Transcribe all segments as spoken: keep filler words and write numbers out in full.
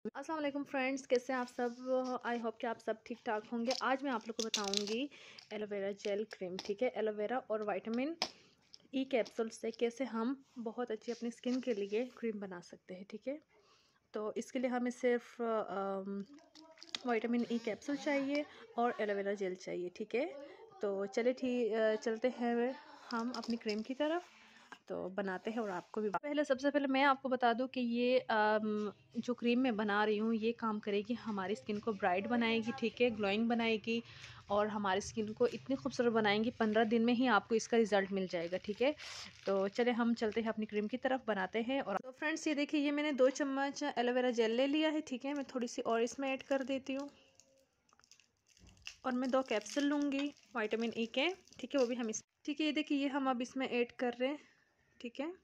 अस्सलाम वालेकुम फ्रेंड्स, कैसे हैं आप सब। आई होप कि आप सब ठीक ठाक होंगे। आज मैं आप लोग को बताऊंगी एलोवेरा जेल क्रीम। ठीक है, एलोवेरा और विटामिन ई कैप्सूल से कैसे हम बहुत अच्छी अपनी स्किन के लिए क्रीम बना सकते हैं। ठीक है, तो इसके लिए हमें सिर्फ विटामिन ई कैप्सूल चाहिए और एलोवेरा जेल चाहिए। ठीक है, तो चले ठीक चलते हैं हम अपनी क्रीम की तरफ, तो बनाते हैं और आपको भी। पहले सबसे पहले मैं आपको बता दूं कि ये आम, जो क्रीम मैं बना रही हूँ ये काम करेगी, हमारी स्किन को ब्राइट बनाएगी। ठीक है, ग्लोइंग बनाएगी और हमारी स्किन को इतनी खूबसूरत बनाएंगी, पंद्रह दिन में ही आपको इसका रिजल्ट मिल जाएगा। ठीक है, तो चले हम चलते हैं अपनी क्रीम की तरफ, बनाते हैं। और तो फ्रेंड्स ये देखिए, ये मैंने दो चम्मच एलोवेरा जेल ले लिया है। ठीक है, मैं थोड़ी सी और इसमें ऐड कर देती हूँ और मैं दो कैप्सूल लूँगी विटामिन ई के। ठीक है, वो भी हम इस ठीक है, ये देखिए, ये हम अब इसमें ऐड कर रहे हैं। ठीक है,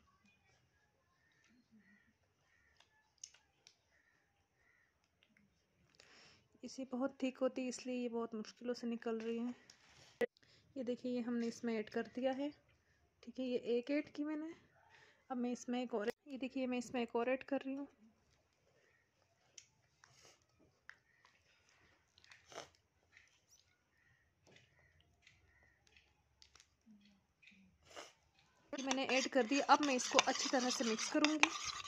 इसे बहुत थिक होती है इसलिए ये बहुत मुश्किलों से निकल रही है। ये देखिए, ये हमने इसमें ऐड कर दिया है। ठीक है, ये एक ऐड की मैंने। अब मैं इसमें एक और, ये देखिए, मैं इसमें एक और ऐड कर रही हूँ। मैंने ऐड कर दिया। अब मैं इसको अच्छी तरह से मिक्स करूँगी।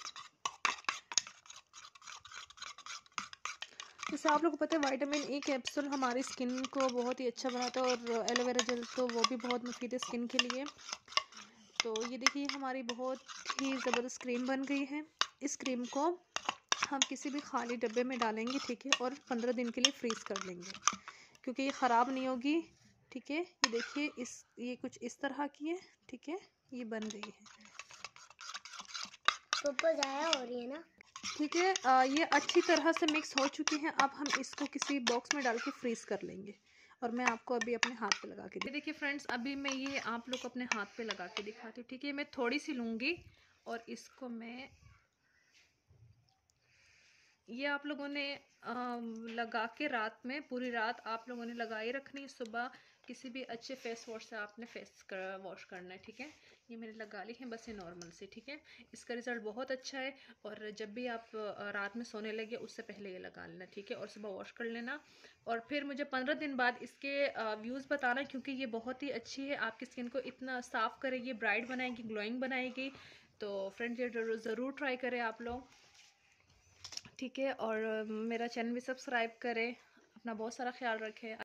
जैसे आप लोगों को पता है, विटामिन ई कैप्सूल हमारी स्किन को बहुत ही अच्छा बनाता है और एलोवेरा जेल तो वो भी बहुत मुफीद है स्किन के लिए। तो ये देखिए, हमारी बहुत ही ज़बरदस्त क्रीम बन गई है। इस क्रीम को हम किसी भी खाली डब्बे में डालेंगे। ठीक है, और पंद्रह दिन के लिए फ्रीज़ कर लेंगे क्योंकि ये ख़राब नहीं होगी। ठीक है, ये देखिए, इस ये कुछ इस तरह की है। ठीक है, ये बन गई है। ऊपर ज़ाया हो रही है ना। ठीक है, आ, ये अच्छी तरह से मिक्स हो चुकी हैं। अब हम इसको किसी बॉक्स में डाल के फ्रीज कर लेंगे और मैं आपको अभी अपने हाथ पे लगा के देखिए फ्रेंड्स, अभी मैं ये आप लोग को अपने हाथ पे लगा के दिखाती हूँ। ठीक है, मैं थोड़ी सी लूँगी और इसको मैं, ये आप लोगों ने आ, लगा के रात में, पूरी रात आप लोगों ने लगाई रखनी है। सुबह किसी भी अच्छे फेस वॉश से आपने फेस कर, वॉश करना है। ठीक है, ये मैंने लगा ली है बस ये नॉर्मल से। ठीक है, इसका रिज़ल्ट बहुत अच्छा है और जब भी आप रात में सोने लगे उससे पहले ये लगा लेना। ठीक है, और सुबह वॉश कर लेना और फिर मुझे पंद्रह दिन बाद इसके व्यूज़ बताना, क्योंकि ये बहुत ही अच्छी है, आपकी स्किन को इतना साफ़ करेगी, ब्राइट बनाएगी, ग्लोइंग बनाएगी। तो फ्रेंड्स ये ज़रूर ट्राई करें आप लोग। ठीक है, और मेरा चैनल भी सब्सक्राइब करें। अपना बहुत सारा ख्याल रखें।